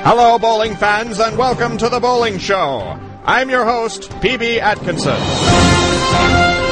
Hello, bowling fans, and welcome to the Bowling Show. I'm your host, P.B. Atkinson.